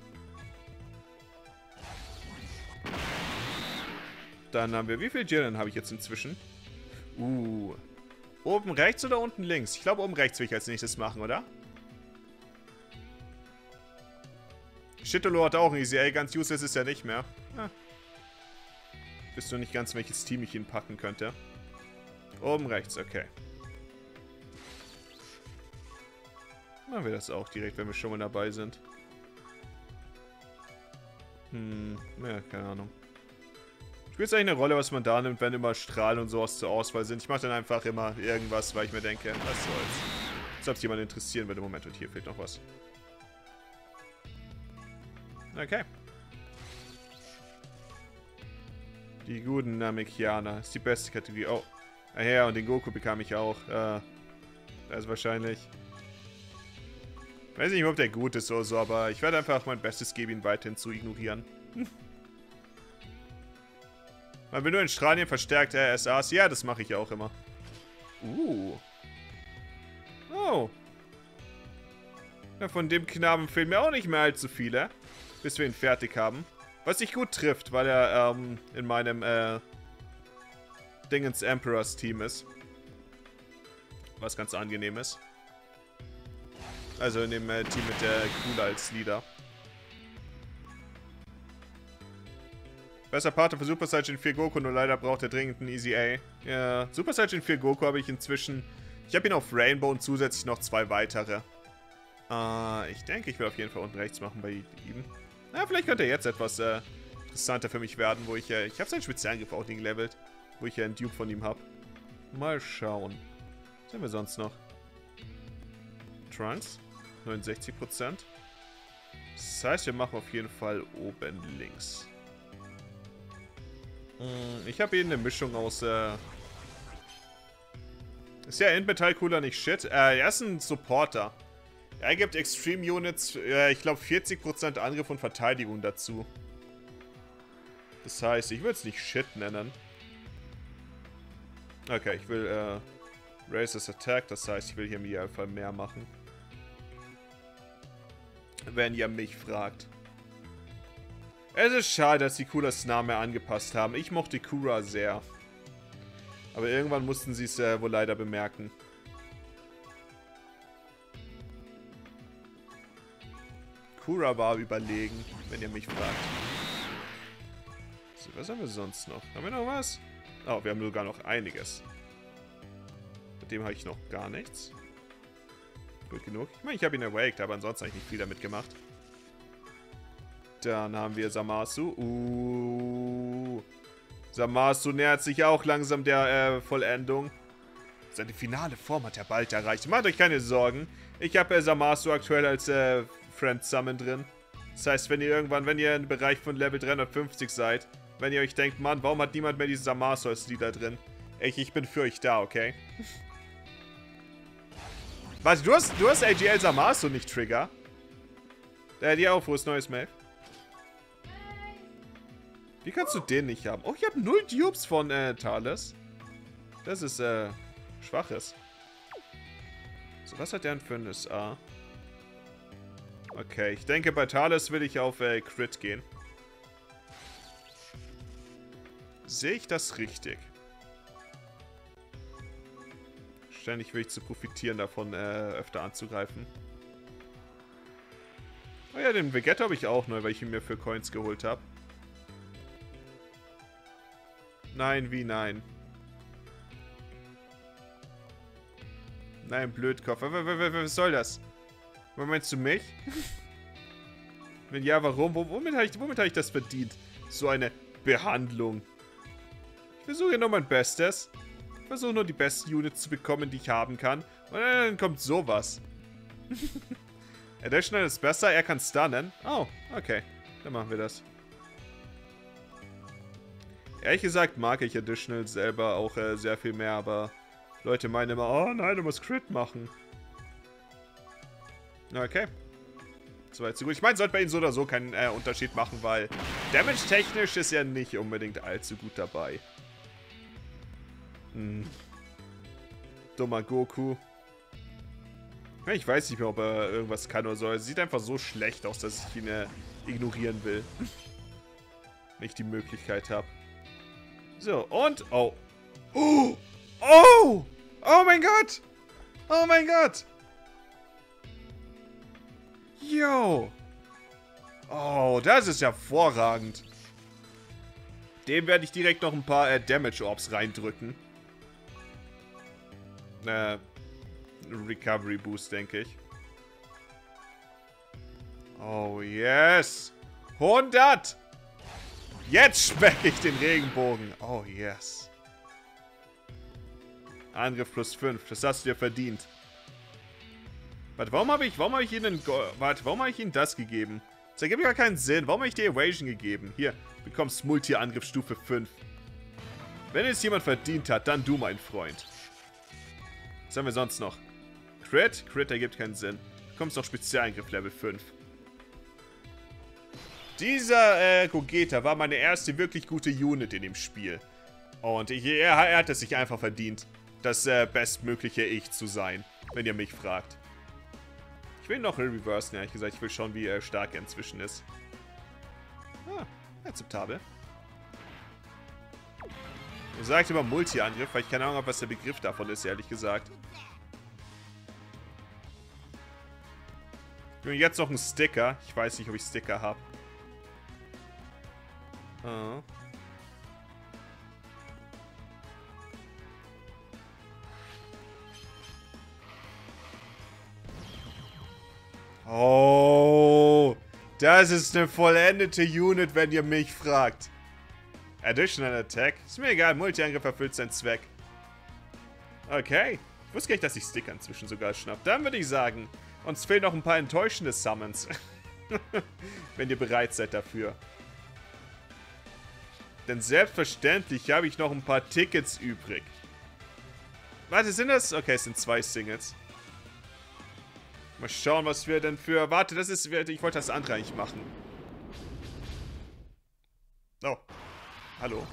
Dann haben wir, wie viel Jiren habe ich jetzt inzwischen? Uh. Oben rechts oder unten links? Ich glaube, oben rechts will ich als nächstes machen, oder? Shitolo hat auch ein Easy A, ganz useless ist er nicht mehr. Ah. Wisst du nicht ganz, welches Team ich ihn packen könnte? Oben rechts, okay. Machen wir das auch direkt, wenn wir schon mal dabei sind. Hm, ja, keine Ahnung. Spielt es eigentlich eine Rolle, was man da nimmt, wenn immer Strahlen und sowas zur Auswahl sind? Ich mache dann einfach immer irgendwas, weil ich mir denke, was soll's. Als ob es jemand interessieren würde. Moment, und hier fehlt noch was. Okay. Die guten Namekianer. Ist die beste Kategorie. Oh. Ah ja, und den Goku bekam ich auch. Äh, das ist wahrscheinlich... Ich weiß nicht, ob der gut ist oder so, aber ich werde einfach mein Bestes geben, ihn weiterhin zu ignorieren. Man will nur in Strahlen verstärkt äh, S As. Ja, das mache ich auch immer. Uh. Oh. Ja, von dem Knaben fehlen mir auch nicht mehr allzu viele. Bis wir ihn fertig haben. Was sich gut trifft, weil er ähm, in meinem äh, Dingens Emperors Team ist. Was ganz angenehm ist. Also in dem äh, Team mit der Kula als Leader. Besser Partner für Super Saiyan vier Goku, nur leider braucht er dringend einen Easy A. Ja, Super Saiyan vier Goku habe ich inzwischen... Ich habe ihn auf Rainbow und zusätzlich noch zwei weitere. Äh, ich denke, ich will auf jeden Fall unten rechts machen bei ihm. Na, vielleicht könnte er jetzt etwas äh, interessanter für mich werden, wo ich... Äh, ich habe seinen Spezialangriff auch nicht gelevelt, wo ich ja einen Dupe von ihm habe. Mal schauen. Was haben wir sonst noch? Trunks. neunundsechzig Prozent. Das heißt, wir machen auf jeden Fall oben links. Ich habe eben eine Mischung aus, äh... Ist ja Endmetall cooler, nicht shit. Äh, er ist ein Supporter. Er gibt Extreme Units, äh, ich glaube vierzig Prozent Angriff und Verteidigung dazu. Das heißt, ich würde es nicht shit nennen. Okay, ich will, äh... Raise this Attack, das heißt, ich will hier im Idealfall mehr machen. Wenn ihr mich fragt. Es ist schade, dass die Kuras Namen angepasst haben. Ich mochte Kura sehr. Aber irgendwann mussten sie es äh, wohl leider bemerken. Kura war überlegen, wenn ihr mich fragt. So, was haben wir sonst noch? Haben wir noch was? Oh, wir haben sogar noch einiges. Mit dem habe ich noch gar nichts. Gut genug. Ich meine, ich habe ihn awaked, aber ansonsten habe ich nicht viel damit gemacht. Dann haben wir Zamasu. Uh. Zamasu nähert sich auch langsam der äh, Vollendung. Seine finale Form hat er bald erreicht. Macht euch keine Sorgen. Ich habe äh, Zamasu aktuell als äh, Friend Summon drin. Das heißt, wenn ihr irgendwann, wenn ihr im Bereich von Level dreihundertfünfzig seid, wenn ihr euch denkt, Mann, warum hat niemand mehr diesen Zamasu als Leader drin? Ich, ich bin für euch da, okay? Was, du hast, du hast A G L Zamasu nicht, Trigger? Äh, die auch, frohes neues Maeve. Wie kannst du den nicht haben? Oh, ich habe null Dupes von äh, Thales. Das ist, äh, Schwaches. So, was hat der denn für ein S A? Okay, ich denke, bei Thales will ich auf äh, Crit gehen. Sehe ich das richtig? Ständig will ich zu profitieren davon, äh, öfter anzugreifen. Oh ja, den Vegeta habe ich auch neu, weil ich ihn mir für Coins geholt habe. Nein, wie nein? Nein, Blödkopf. Was soll das? Meinst du mich? Wenn ja, warum? Womit habe ich, womit hab ich das verdient? So eine Behandlung. Ich versuche nur mein Bestes. Ich versuche nur die besten Units zu bekommen, die ich haben kann. Und dann kommt sowas. Additional ist besser, er kann stunnen. Oh, okay. Dann machen wir das. Ehrlich gesagt mag ich Additional selber auch äh, sehr viel mehr, aber Leute meinen immer, oh nein, du musst Crit machen. Okay. Soweit so gut. Ich meine, sollte bei ihnen so oder so keinen äh, Unterschied machen, weil Damage-technisch ist er nicht unbedingt allzu gut dabei. Hm. Dummer Goku. Ja, ich weiß nicht mehr, ob er irgendwas kann oder so. Er sieht einfach so schlecht aus, dass ich ihn äh, ignorieren will. Wenn ich die Möglichkeit habe. So, und... Oh. Oh! Oh! Oh mein Gott! Oh mein Gott! Yo! Oh, das ist hervorragend. Dem werde ich direkt noch ein paar äh, Damage Orbs reindrücken. Äh, Recovery Boost, denke ich. Oh, yes! hundert! Jetzt schmecke ich den Regenbogen. Oh, yes. Angriff plus fünf. Das hast du dir verdient. Warte, warum habe ich, warum habe ich ihnen, warte, warum habe ich ihnen das gegeben? Das ergibt gar keinen Sinn. Warum habe ich dir Evasion gegeben? Hier, bekommst Multi-Angriff Stufe fünf. Wenn es jemand verdient hat, dann du, mein Freund. Was haben wir sonst noch? Crit? Crit ergibt keinen Sinn. Du bekommst noch Spezialangriff Level fünf. Dieser äh, Gogeta war meine erste wirklich gute Unit in dem Spiel. Und ich, er, er hat es sich einfach verdient, das äh, bestmögliche Ich zu sein, wenn ihr mich fragt. Ich will noch reversen, ehrlich gesagt. Ich will schauen, wie äh, stark er inzwischen ist. Ah, akzeptabel. Ich sagte immer Multi-Angriff, weil ich keine Ahnung habe, was der Begriff davon ist, ehrlich gesagt. Und jetzt noch ein Sticker. Ich weiß nicht, ob ich Sticker habe. Ah. Oh, das ist eine vollendete Unit, wenn ihr mich fragt. Additional Attack. Ist mir egal, Multi-Angriff erfüllt seinen Zweck. Okay. Ich wusste gar nicht, dass ich Sticker inzwischen sogar schnapp. Dann würde ich sagen, uns fehlen noch ein paar enttäuschende Summons. Wenn ihr bereit seid dafür. Denn selbstverständlich habe ich noch ein paar Tickets übrig. Warte, sind das? Okay, es sind zwei Singles. Mal schauen, was wir denn für... Warte, das ist... Ich wollte das andere eigentlich machen. Oh. Hallo.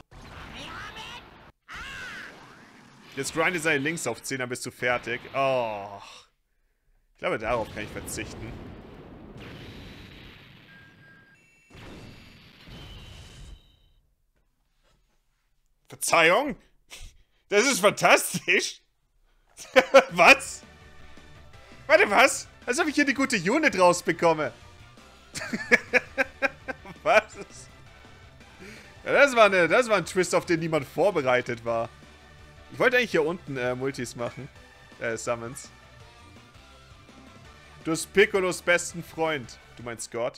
Jetzt grinde seine Links auf zehn, dann bist du fertig. Oh. Ich glaube, darauf kann ich verzichten. Verzeihung? Das ist fantastisch. Was? Warte, was? Als ob ich hier eine gute Unit rausbekomme. Was? Ja, das war, eine, das war ein Twist, auf den niemand vorbereitet war. Ich wollte eigentlich hier unten äh, Multis machen. Äh, Summons. Du bist Piccolos besten Freund. Du meinst Gott?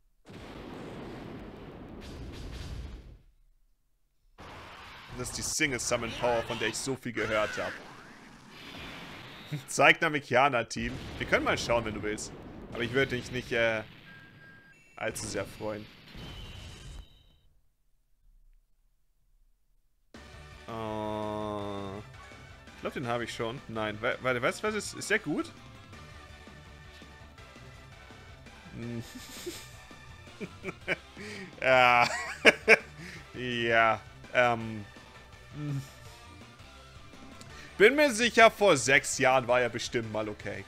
Das ist die Single Summon Power, von der ich so viel gehört habe. Zeig Namekiana-Team. Wir können mal schauen, wenn du willst. Aber ich würde dich nicht äh, allzu sehr freuen. Uh, ich glaube, den habe ich schon. Nein, warte, was, was ist? Ist der gut? Hm. Ja. Ja. Ähm. Bin mir sicher, vor sechs Jahren war er bestimmt mal okay.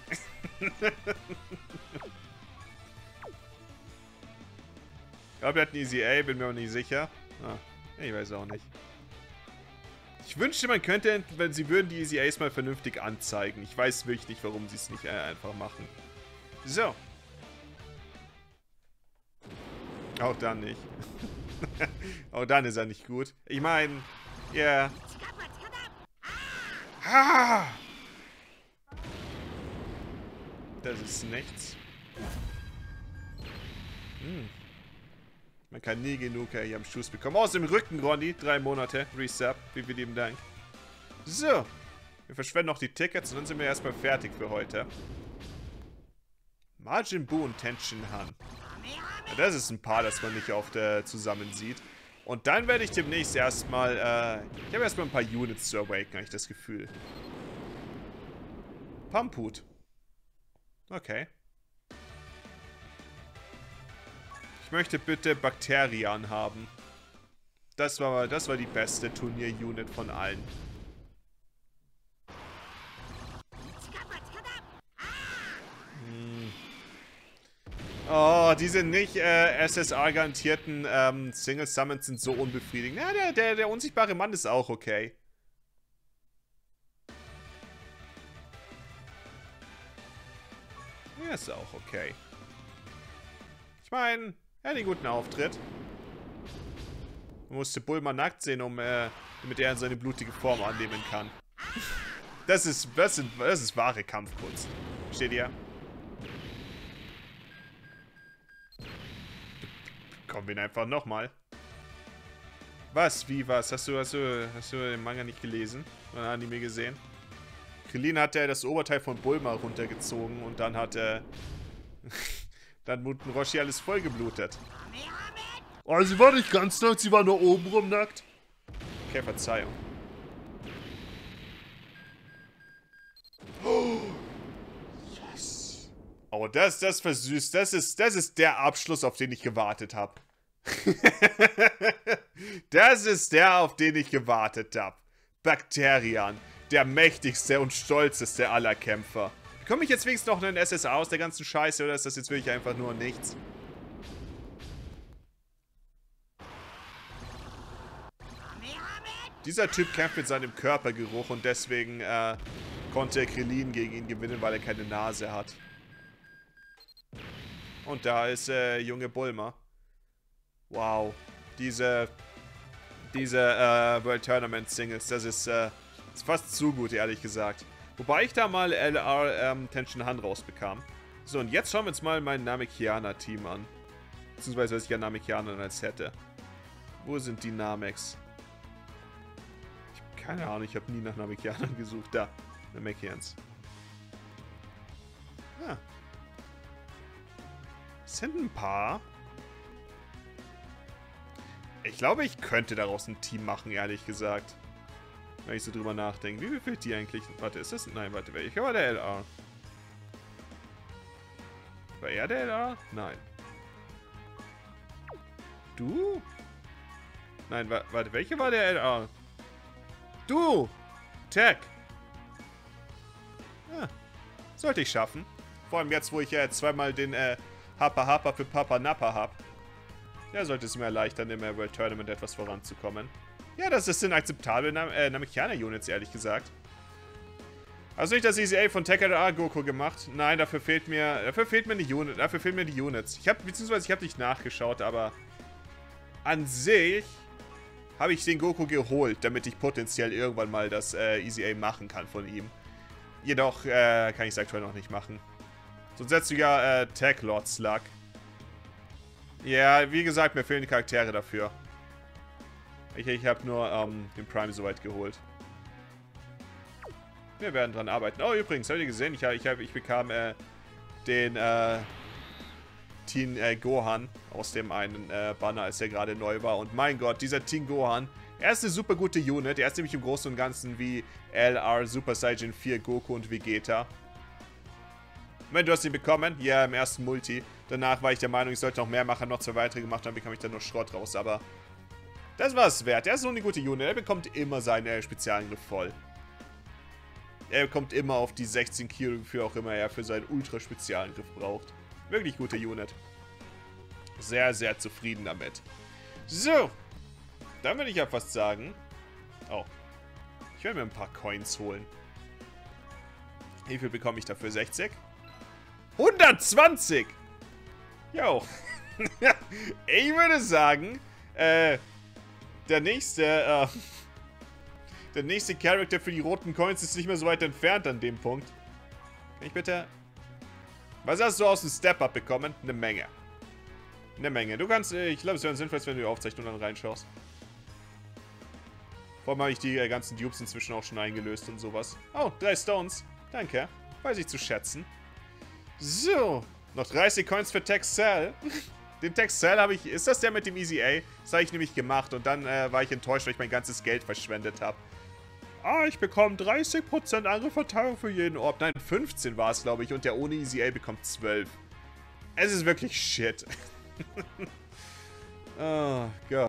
Ich glaube, er hat ein Easy A, bin mir aber nicht sicher. Ah, ich weiß auch nicht. Ich wünschte, man könnte, wenn sie würden, die Easy A's mal vernünftig anzeigen. Ich weiß wirklich nicht, warum sie es nicht äh, einfach machen. So. Auch dann nicht. Auch dann ist er nicht gut. Ich meine, ja. Yeah. Ah! Das ist nichts. Hm. Man kann nie genug äh, hier am Schuss bekommen. Aus dem Rücken, Ronny. Drei Monate. Resub. Vielen lieben Dank. So. Wir verschwenden noch die Tickets und dann sind wir erstmal fertig für heute. Majin Buu und Tenshin Han. Ja, das ist ein Paar, das man nicht oft äh, zusammen sieht. Und dann werde ich demnächst erstmal, äh, ich habe erstmal ein paar Units zu awaken, habe ich das Gefühl. Pamput. Okay. Ich möchte bitte Bakterian haben. Das war, das war die beste Turnier-Unit von allen. Hm. Oh, diese nicht äh, S S R-garantierten ähm, Single-Summons sind so unbefriedigend. Ja, der, der, der unsichtbare Mann ist auch okay. Er ist auch okay. Ich meine, er hat einen guten Auftritt. Man musste Bulma nackt sehen, um äh, damit er seine blutige Form annehmen kann. Das ist, das ist, das ist wahre Kampfkunst. Steht ihr? Kommen wir ihn einfach nochmal. Was? Wie? Was? Hast du, hast du, hast du den Manga nicht gelesen? Oder Anime gesehen? Krillin hat er das Oberteil von Bulma runtergezogen und dann hat er... dann Muten Roshi alles vollgeblutet. Oh, sie war nicht ganz nackt, sie war nur obenrum nackt. Okay, Verzeihung. Oh, yes. Oh, das, das versüßt. Das ist, das ist der Abschluss, auf den ich gewartet habe. Das ist der, auf den ich gewartet habe. Bakterian. Der mächtigste und stolzeste aller Kämpfer. Bekomme ich jetzt wenigstens noch einen S S A aus der ganzen Scheiße oder ist das jetzt wirklich einfach nur nichts? Dieser Typ kämpft mit seinem Körpergeruch und deswegen äh, konnte Krillin gegen ihn gewinnen, weil er keine Nase hat. Und da ist äh, junge Bulma. Wow. Diese, diese äh, World Tournament Singles, das ist, äh, ist fast zu gut, ehrlich gesagt. Wobei ich da mal L R ähm, Tenshin Han rausbekam. So, und jetzt schauen wir uns mal mein Namekiana-Team an. Beziehungsweise, was ich an Namekiana als hätte. Wo sind die Namex? Ich habe keine Ahnung, ich habe nie nach Namekianern gesucht. Da, Namekians. Ah. Es sind ein paar. Ich glaube, ich könnte daraus ein Team machen, ehrlich gesagt. Wenn ich so drüber nachdenke. Wie viel fehlt die eigentlich? Warte, ist das... Nein, warte, welcher war der L R? War er der L R? Nein. Du? Nein, wa warte, welcher war der L R? Du! Tech! Ah, sollte ich schaffen. Vor allem jetzt, wo ich äh, zweimal den äh, Hapa Hapa für Papa Nappa hab. Ja, sollte es mir erleichtern, im World Tournament etwas voranzukommen. Ja, das, das sind akzeptable Nam äh, Namekianer-Units, ehrlich gesagt. Also nicht das E Z A von Tekara Goku gemacht. Nein, dafür fehlt mir, dafür fehlt mir die Unit, dafür fehlen mir die Units. Ich habe, beziehungsweise ich habe nicht nachgeschaut, aber an sich habe ich den Goku geholt, damit ich potenziell irgendwann mal das äh, E Z A machen kann von ihm. Jedoch äh, kann ich es aktuell noch nicht machen. Sonst setzt du ja äh, Tech Lord Slug. Ja, wie gesagt, mir fehlen die Charaktere dafür. Ich, ich habe nur ähm, den Prime soweit geholt. Wir werden dran arbeiten. Oh, übrigens, habt ihr gesehen? Ich, ich, hab, ich bekam äh, den äh, Teen äh, Gohan aus dem einen äh, Banner, als er gerade neu war. Und mein Gott, dieser Teen Gohan, er ist eine super gute Unit. Er ist nämlich im Großen und Ganzen wie L R, Super Saiyan vier, Goku und Vegeta. Wenn du hast ihn bekommen, ja, im ersten Multi. Danach war ich der Meinung, ich sollte noch mehr machen, noch zwei weitere gemacht, dann bekam ich dann nur Schrott raus. Aber das war es wert. Er ist so eine gute Unit. Er bekommt immer seinen äh, Spezialangriff voll. Er kommt immer auf die sechzehn Kilo, für auch immer er für seinen Ultra-Spezialangriff braucht. Wirklich gute Unit. Sehr, sehr zufrieden damit. So. Dann würde ich ja fast sagen... Oh. Ich werde mir ein paar Coins holen. Wie viel bekomme ich dafür? sechzig? hundertzwanzig! Jo. Ich würde sagen, äh... der nächste, äh... Der nächste Charakter für die roten Coins ist nicht mehr so weit entfernt an dem Punkt. Kann ich bitte... Was hast du aus dem Step-Up bekommen? Eine Menge. Eine Menge. Du kannst... Ich glaube, es wäre sinnvoll, wenn du die Aufzeichnung dann reinschaust. Vor allem habe ich die äh, ganzen Dupes inzwischen auch schon eingelöst und sowas. Oh, drei Stones. Danke. Weiß ich zu schätzen. So. Noch dreißig Coins für Texel. Den Texel habe ich... Ist das der mit dem E Z A? Das habe ich nämlich gemacht. Und dann äh, war ich enttäuscht, weil ich mein ganzes Geld verschwendet habe. Ah, ich bekomme dreißig Prozent Angriffverteilung für jeden Orb. Nein, fünfzehn war es, glaube ich. Und der ohne E Z A bekommt zwölf. Es ist wirklich shit. Oh Gott.